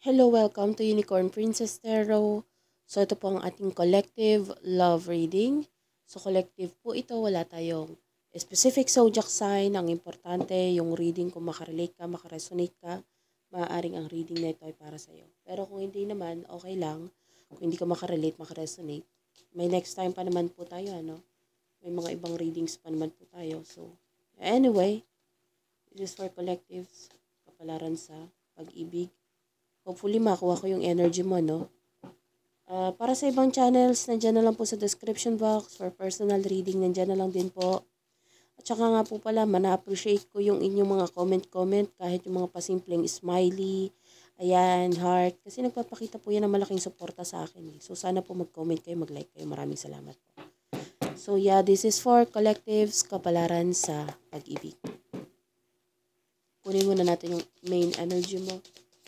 Hello, welcome to Unicorn Princess Tarot. So, ito po ang ating collective love reading. So, collective po ito. Wala tayong specific zodiac sign. Ang importante, yung reading kung makarelate ka, makaresonate ka, maaaring ang reading na ito ay para sa'yo. Pero kung hindi naman, okay lang. Kung hindi ka makarelate, makaresonate, may next time pa naman po tayo, ano? May mga ibang readings pa naman po tayo. So, anyway, this is for collectives. Kapalaran sa pag-ibig. Hopefully, makuha ko yung energy mo, no? Para sa ibang channels, nandyan na lang po sa description box. For personal reading, nandyan na lang din po. At saka nga po pala, mana-appreciate ko yung inyong mga comment-comment, kahit yung mga pasimpleng smiley, ayan, heart. Kasi nagpapakita po yan ng malaking suporta sa akin. So, sana po mag-comment kayo, mag-like kayo. Maraming salamat po. So, yeah, this is for collectives, kapalaran sa pag-ibig. Kunin muna natin yung main energy mo.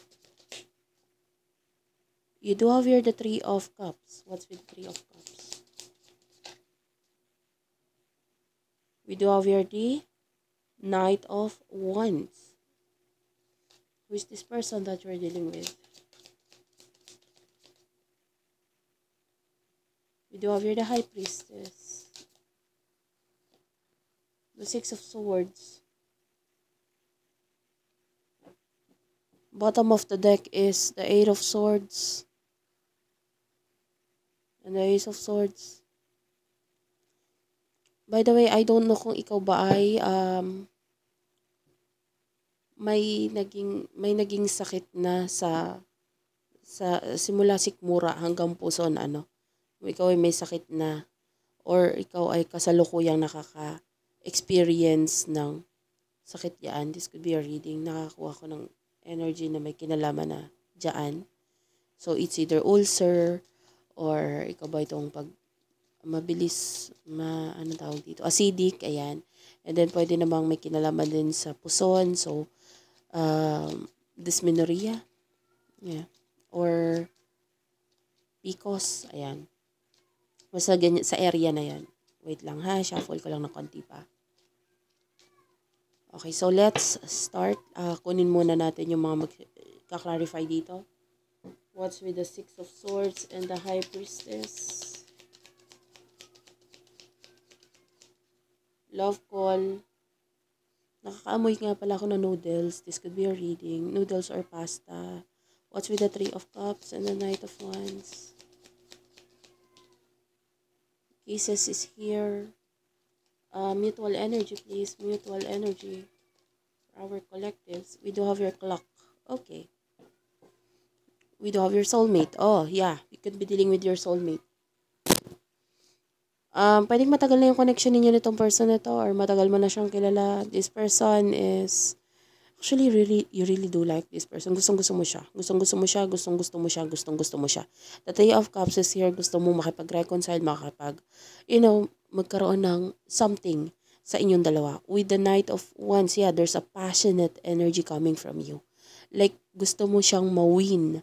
You do have here the Three of Cups. What's with Three of Cups? We do have here the Knight of Wands. Who is this person that you're dealing with? We do have here the High Priestess. The Six of Swords. Bottom of the deck is the Eight of Swords. And the Ace of Swords. By the way, I don't know kung ikaw ba ay may naging sakit na sa simula sikmura hanggang puson, ano. Kung ikaw ay may sakit na or ikaw ay kasalukuyang nakaka-experience ng sakit diyan, this could be a reading. Nakakuha ko ng energy na may kinalaman na diyan. So it's either ulcer or ikaw ba itong pag mabilis ano tawag dito, acidic, ayan. And then pwede namang may kinalaman din sa puson, so dysmenorrhea, yeah, or PCOS, ayan. Basta ganyan, sa area na yan. Wait lang ha, shuffle ko lang ng konti pa. Okay, so let's start. Kunin muna natin yung mga magka-clarify dito. What's with the Six of Swords and the High Priestess? Love call. Nakakaamoy nga pala ako ng noodles. This could be a reading. Noodles or pasta. What's with the Three of Cups and the Knight of Wands? Kisses is here. Mutual energy, please. Mutual energy. For our collectives. We do have your clock. Okay. We do have your soulmate. Oh, yeah. You could be dealing with your soulmate. Pwedeng matagal na yung connection ninyo nitong person na to or matagal mo na siyang kilala. This person is, actually, you really do like this person. Gustong-gusto mo siya. Gustong-gusto mo siya, gustong-gusto mo siya, gustong-gusto mo siya. The Three of Cups is here. Gusto mo makipag-reconcile, magkaroon ng something sa inyong dalawa. With the Knight of Wands, yeah, there's a passionate energy coming from you. Like, gusto mo siyang ma-win.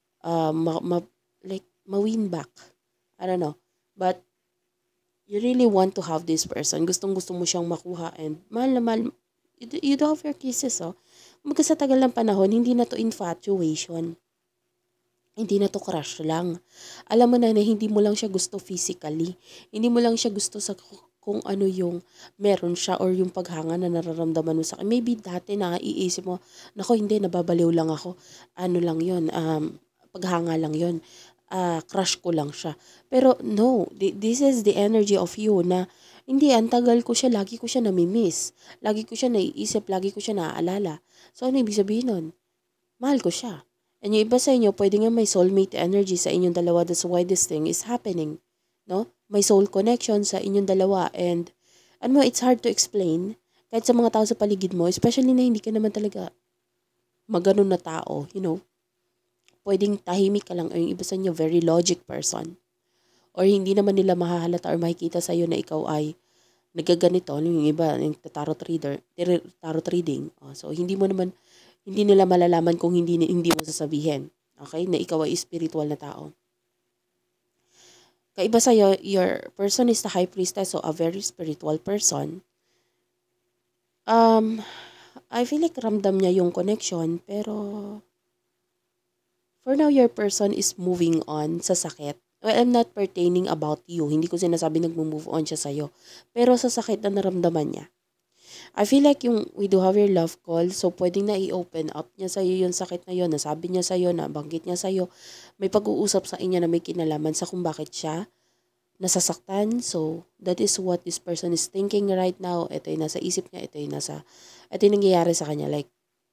Ma-win back. I don't know. But, you really want to have this person. Gustong-gusto mo siyang makuha and mahal na mahal. You do have your kisses, oh. Kumbaga sa tagal ng panahon, hindi na to infatuation. Hindi na to crush lang. Alam mo na hindi mo lang siya gusto physically. Hindi mo lang siya gusto sa kung ano yung meron siya or yung paghanga na nararamdaman mo sa akin. Maybe dati na iisip mo, nako hindi, nababaliw lang ako. Ano lang yun, paghanga lang yun. Crush ko lang siya. Pero no, this is the energy of you na hindi, ang tagal ko siya, lagi ko siya namimiss. Lagi ko siya naiisip, lagi ko siya naaalala. So ano ibig sabihin nun? Mahal ko siya. And yung iba sa inyo, pwede nga may soulmate energy sa inyong dalawa. That's why this thing is happening. No? May soul connection sa inyong dalawa. And, it's hard to explain. Kahit sa mga tao sa paligid mo, especially na hindi ka naman talaga maganon na tao, pwedeng tahimik ka lang. Or yung iba sa inyo, very logic person. Or hindi naman nila mahahalata or makikita sa iyo na ikaw ay nagaganito. Yung iba, yung tarot reading. So, hindi nila malalaman kung hindi mo sasabihin. Okay? Na ikaw ay spiritual na tao. Kaiba sa'yo, your person is the High Priestess, so a very spiritual person. I feel like ramdam niya yung connection, pero for now, your person is moving on sa sakit. Well, I'm not pertaining about you. Hindi ko sinasabi nag-move on siya sa'yo. Pero sa sakit na naramdaman niya. I feel like yung we do have your love call, so pwedeng na i-open up niya sa'yo yung sakit na yun, nasabi niya sa'yo, nabanggit niya sa'yo, may pag-uusap sa inyo na may kinalaman sa kung bakit siya nasasaktan. So, that is what this person is thinking right now. Ito yung nasa isip niya, ito yung nangyayari sa kanya. Like,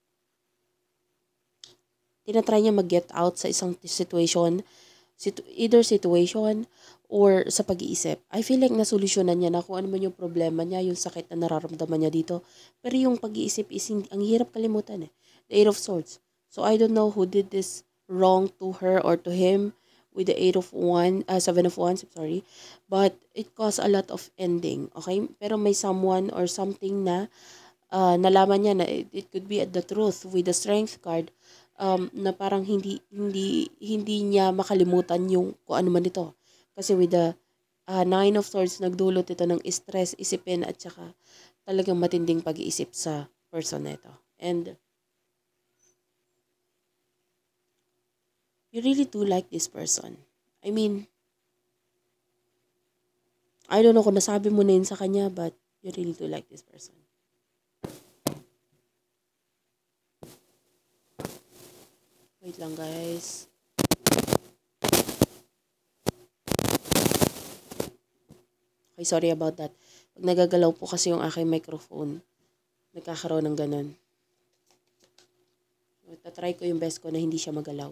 tinatry niya mag-get out sa isang situation, either situation or sa pag-iisip. I feel like nasolusyonan niya na kung ano man yung problema niya, yung sakit na nararamdaman niya dito. Pero yung pag-iisip is ang hirap kalimutan eh. The Eight of Swords. So I don't know who did this wrong to her or to him with the Seven of Wands, sorry. But it caused a lot of ending, okay? Pero may someone or something na nalaman niya na it could be the truth with the Strength card, na parang hindi niya makalimutan yung kung ano man ito. Kasi with the Nine of Swords, nagdulot ito ng stress, isipin at saka talagang matinding pag-iisip sa person na ito. And you really do like this person. I mean, I don't know kung nasabi mo na yun sa kanya, but you really do like this person. Wait lang guys. Okay, sorry about that. Pag nagagalaw po kasi yung aking microphone, nagkakaroon ng ganun. Tatry ko yung best ko na hindi siya magalaw.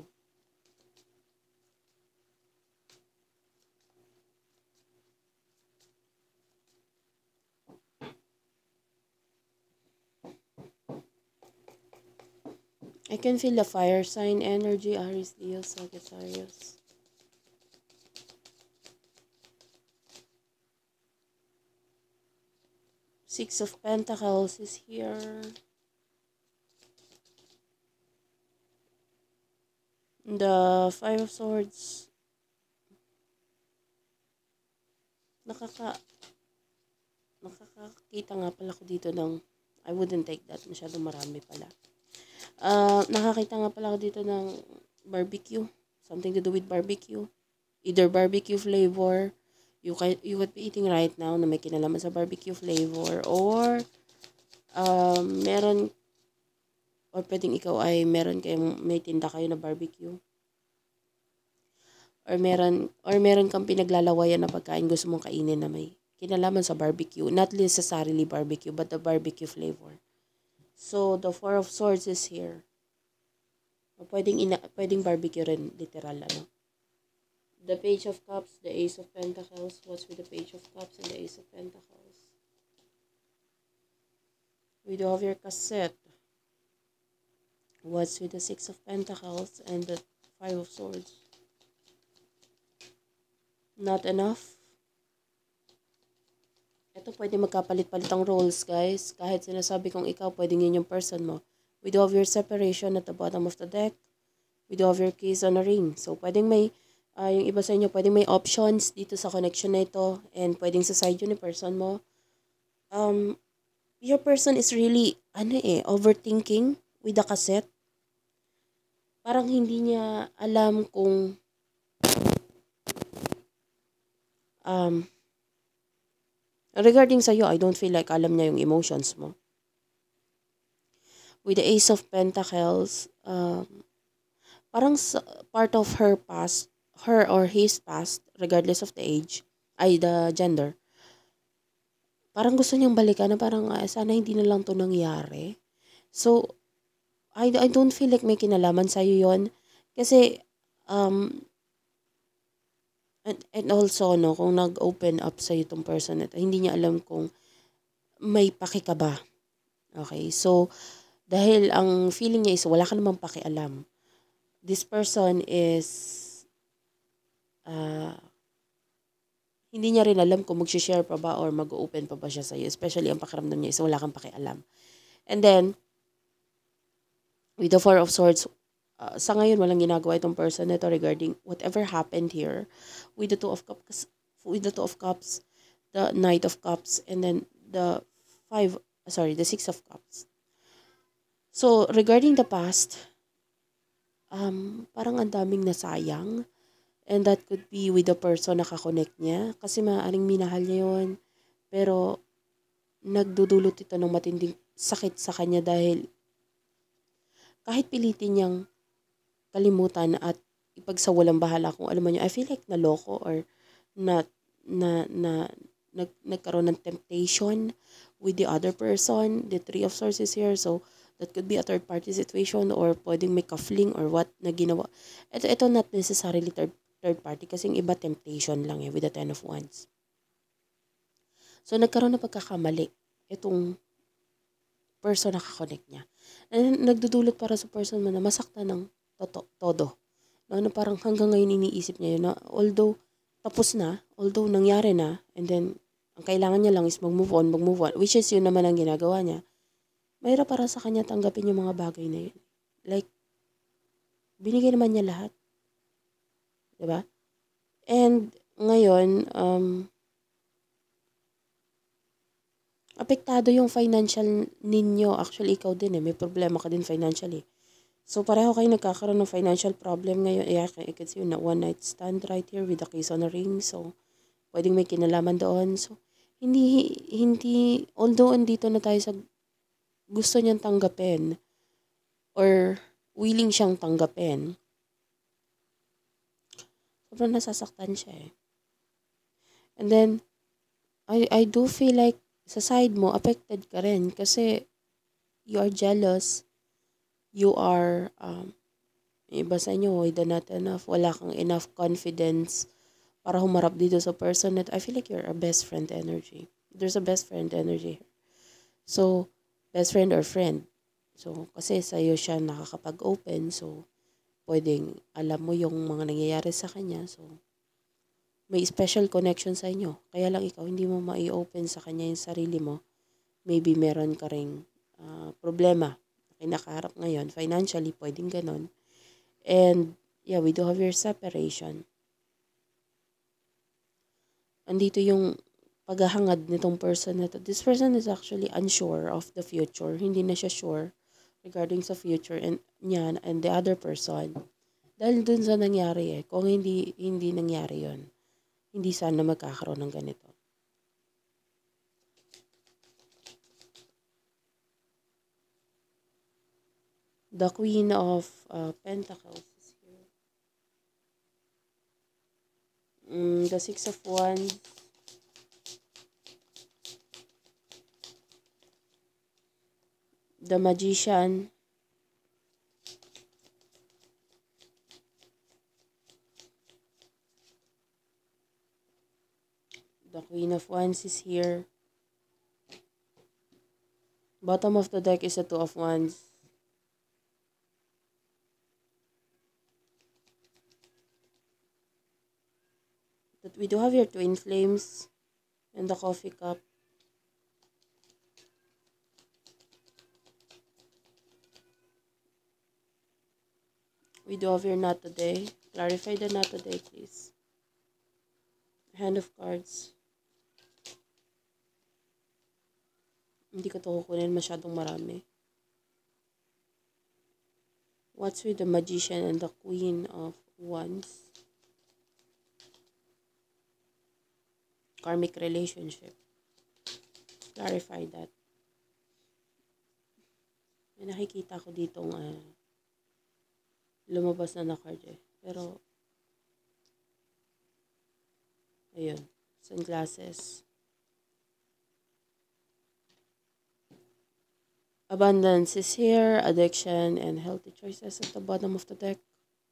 I can feel the fire sign energy, Aries, Leo, Sagittarius. Six of Pentacles is here. The Five of Swords. Nakakakita nga pala ko dito ng, I wouldn't take that, masyadong marami pala. Nakakita nga pala ako dito ng barbecue. Something to do with barbecue. Either barbecue flavor, you could be eating right now na may kinalaman sa barbecue flavor, or meron, or pwedeng ikaw ay may tinda kayo na barbecue. Or meron kang pinaglalawayan na pagkain gusto mong kainin na may kinalaman sa barbecue. Not necessarily barbecue, but the barbecue flavor. So, the Four of Swords is here. O pwedeng barbecue rin, literal, ano. The Page of Cups, the Ace of Pentacles. What's with the Page of Cups and the Ace of Pentacles? We do have your cassette. What's with the Six of Pentacles and the Five of Swords? Not enough. Ito, pwede magkapalit-palit ang roles, guys. Kahit sinasabi kong ikaw, pwedeng yun yung person mo. We do have your separation at the bottom of the deck. We do have your keys on a ring. So, pwedeng may, yung iba sa inyo, pwedeng may options dito sa connection na ito. And pwedeng sa side yun ni person mo. Your person is really, overthinking with the cassette. Parang hindi niya alam kung regarding sa'yo, I don't feel like alam niya yung emotions mo. With the Ace of Pentacles, parang part of her past, her or his past, regardless of the age, the gender, parang gusto niyang balikan na parang sana hindi na lang to nangyari. So, I don't feel like may kinalaman sa'yo yon. Kasi, and also, no, kung nag-open up sa'yo itong person na ito, hindi niya alam kung may paki ka ba. Okay, so, dahil ang feeling niya is wala ka namang pakialam. This person is, hindi niya rin alam kung mag-share pa ba or mag-open pa ba siya sa'yo. Especially ang pakiramdam niya is wala kang pakialam. And then, with the Four of Swords, sa ngayon walang ginagawa itong person na ito regarding whatever happened here. With the Two of Cups, the Knight of Cups, and then the Six of Cups. So, regarding the past, parang ang daming nasayang. And that could be with the person na kakonect niya. Kasi maaaring minahal niya yun. Pero nagdudulot ito ng matinding sakit sa kanya dahil kahit pilitin niyang kalimutan at ipagsawalang bahala kung alam mo niyo, I feel like naloko or na, nagkaroon ng temptation with the other person. The Three of Swords is here. So, that could be a third party situation or pwedeng may kafling or what na ginawa. Ito not necessarily third party kasi yung iba temptation lang with the Ten of Wands. So, nagkaroon ng pagkakamali itong person na kakonect niya. And nagdudulot para sa person mo na masaktan ng todo. No, na parang hanggang ngayon iniisip niya yun na although tapos na, although nangyari na, and then ang kailangan niya lang is mag-move on, which is yun naman ang ginagawa niya. Mahirap para sa kanya tanggapin yung mga bagay na yun. Like, binigay naman niya lahat. Diba? And ngayon, apektado yung financial ninyo. Actually, ikaw din may problema ka din financially. So, pareho kayo nagkakaroon ng financial problem ngayon. I can see na one night stand right here with the case on a ring. So, pwedeng may kinalaman doon. So, hindi, although andito na tayo sa gusto niyang tanggapin or willing siyang tanggapin, sobrang nasasaktan siya And then, I do feel like sa side mo, affected ka rin kasi you are jealous. You are, iba sa inyo, not enough, wala kang enough confidence para humarap dito sa person that I feel like you're a best friend energy. There's a best friend energy here. So, best friend or friend. So, kasi sa'yo siya nakakapag-open. So, pwedeng alam mo yung mga nangyayari sa kanya. So, may special connection sa inyo. Kaya lang ikaw, hindi mo mai-open sa kanya yung sarili mo. Maybe meron ka ring problema nakaharap ngayon. Financially, pwedeng ganon. And, yeah, we do have your separation. Andito yung paghahangad nitong person na to. This person is actually unsure of the future. Hindi na siya sure regarding sa future and niya and the other person. Dahil dun sa nangyari Kung hindi nangyari yon, hindi sana magkakaroon ng ganito. The Queen of Pentacles is here. The Six of Wands. The Magician. The Queen of Wands is here. Bottom of the deck is the Two of Wands. But we do have your Twin Flames and the Coffee Cup. We do have your Not Today. Clarify the Not Today, please. Hand of Cards. Hindi ko ito kukunin, masyadong marami. What's with the Magician and the Queen of Wands? Karmic relationship. Clarify that. May nakikita ko ditong lumabas na card Pero, ayun. Sunglasses. Abundance is here. Addiction and healthy choices at the bottom of the deck.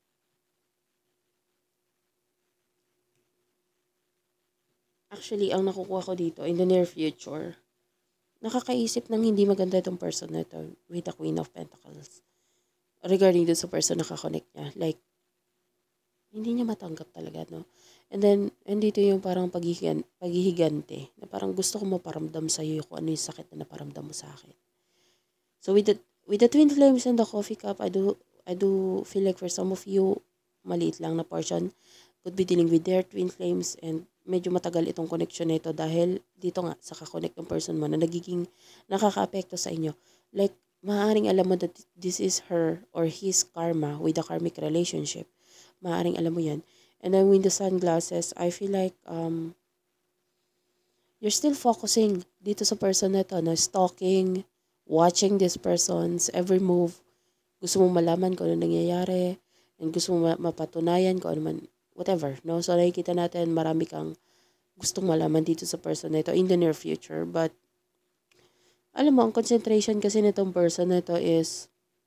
Actually, ang nakukuha ko dito, in the near future, nakakaisip ng hindi maganda itong person na ito with the Queen of Pentacles. Regarding dun sa person na kakonect niya. Like, hindi niya matanggap talaga, no? And then, andito yung parang paghihigante, na parang gusto ko maparamdam sa'yo kung ano yung sakit na naparamdam mo sa akin. So, with the Twin Flames and the Coffee Cup, I do feel like for some of you, maliit lang na portion, could be dealing with their Twin Flames and medyo matagal itong connection na ito dahil dito nga sa kakonect ng person mo na nagiging nakaka-apekto sa inyo. Like, maaaring alam mo that this is her or his karma with a karmic relationship. Maaaring alam mo yan. And then with the sunglasses, I feel like you're still focusing dito sa person na to, na stalking, watching this person's every move. Gusto mo malaman kung ano nangyayari, and gusto mo mapatunayan kung ano man, whatever, no? So, nakikita natin marami kang gustong malaman dito sa person na ito in the near future. But, alam mo, ang concentration kasi nitong person na ito is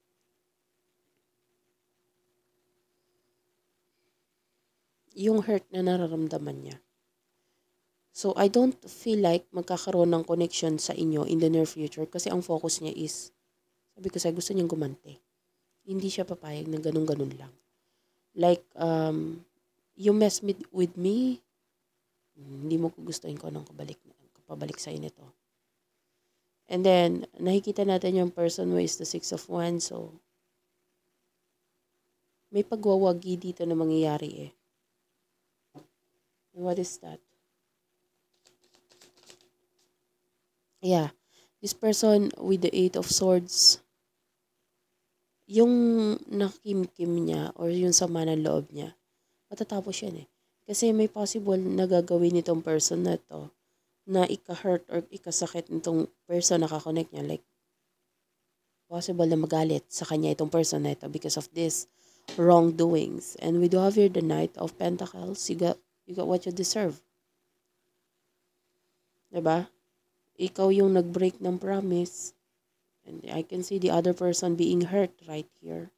yung hurt na nararamdaman niya. So, I don't feel like magkakaroon ng connection sa inyo in the near future kasi ang focus niya is, sabi ko gusto niyang gumante. Hindi siya papayag na ganun-ganun lang. Like, you mess with me, hindi mo gugustuhin ko nang kapabalik sa nito. And then, nakikita natin yung person mo is the 6 of Wands, so, may pagwawagi dito na mangyayari eh. And what is that? Yeah, this person with the 8 of Swords, yung nakimkim niya or yung sama ng loob niya, matatapos yan eh. Kasi may possible na gagawin nitong person na to na ika-hurt or ikasakit nitong person na kakonect niya. Like, possible na magalit sa kanya itong person na ito because of this wrongdoings. And we do have here the Knight of Pentacles. You got what you deserve. Diba? Ikaw yung nag-break ng promise. And I can see the other person being hurt right here.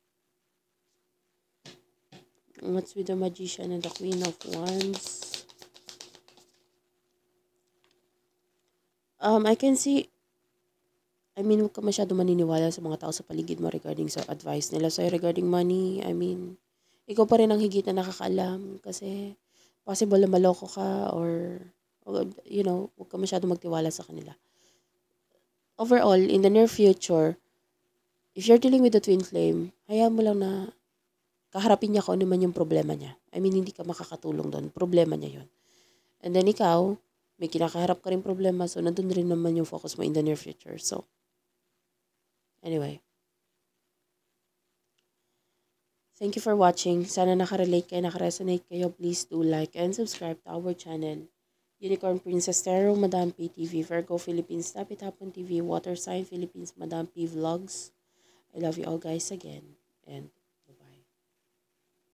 What's with the Magician and the Queen of Wands? I can see, huwag ka masyado maniniwala sa mga tao sa paligid mo regarding sa advice nila. So, regarding money, ikaw pa rin ang higit na nakakaalam kasi possible na maloko ka or huwag ka masyado magtiwala sa kanila. Overall, in the near future, if you're dealing with the twin flame, hayaan mo lang na kaharapin niya kung ano man yung problema niya. Hindi ka makakatulong doon. Problema niya yun. And then ikaw, may kinakaharap ka rin problema, so nandun rin naman yung focus mo in the near future. So, anyway. Thank you for watching. Sana nakarelate kayo, nakaresonate kayo. Please do like and subscribe to our channel. Unicorn Princess Tarot, Madam P TV, Virgo Philippines, Tapit Hapon TV, Water Sign Philippines, Madam P Vlogs. I love you all guys again. And